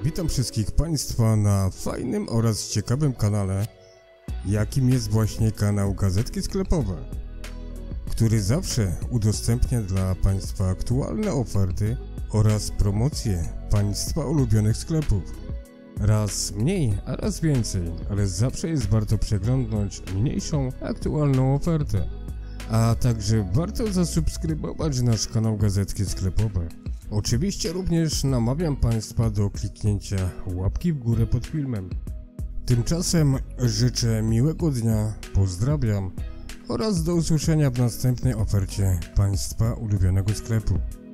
Witam wszystkich Państwa na fajnym oraz ciekawym kanale, jakim jest właśnie kanał Gazetki Sklepowe, który zawsze udostępnia dla Państwa aktualne oferty oraz promocje Państwa ulubionych sklepów. Raz mniej, a raz więcej, ale zawsze jest warto przeglądnąć mniejszą, aktualną ofertę. A także warto zasubskrybować nasz kanał Gazetki Sklepowe. Oczywiście również namawiam Państwa do kliknięcia łapki w górę pod filmem. Tymczasem życzę miłego dnia, pozdrawiam oraz do usłyszenia w następnej ofercie Państwa ulubionego sklepu.